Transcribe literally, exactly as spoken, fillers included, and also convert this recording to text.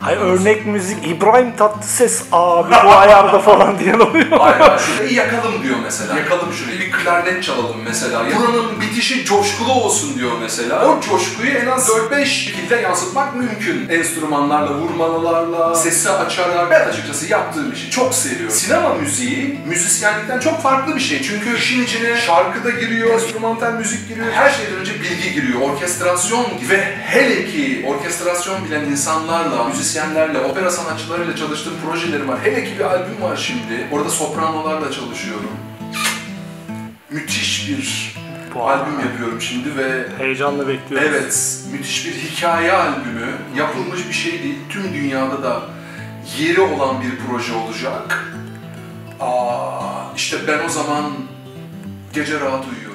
Hayır, örnek müzik İbrahim Tatlıses abi bu ayarda falan diyen oluyor. Aynen, şurayı yakalım diyor mesela. Yakalım şurayı, bir klarnet çalalım mesela. Buranın bitişi coşkulu olsun diyor mesela. O coşkuyu en az dört beş şekilde yansıtmak mümkün. Enstrümanlarla, vurmalarla, sesi açarak. Ben açıkçası yaptığım işi çok seviyorum. Sinema müziği, müzisyenlikten çok farklı bir şey. Çünkü işin içine şarkı da giriyor, enstrümantal müzik giriyor. Her şeyden önce bilgi giriyor, orkestrasyon gibi. Ve hele ki orkestrasyon bilen insanlarla, müzisyenlerle, opera sanatçılarıyla çalıştığım projelerim var. Hele ki bir albüm var şimdi. Orada sopranolarla çalışıyorum. Müthiş bir bu albüm yapıyorum şimdi ve heyecanla bekliyorum. Evet, müthiş bir hikaye albümü. Yapılmış bir şey değil. Tüm dünyada da yeri olan bir proje olacak. Aa, işte ben o zaman gece rahat uyuyorum.